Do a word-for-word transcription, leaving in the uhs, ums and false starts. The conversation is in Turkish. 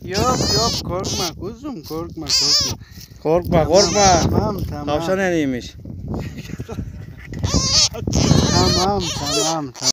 Yok yok korkma kuzum korkma korkma. Korkma Tamam, korkma. Tamam tamam. Tavşan eliymiş. Tamam tamam tamam.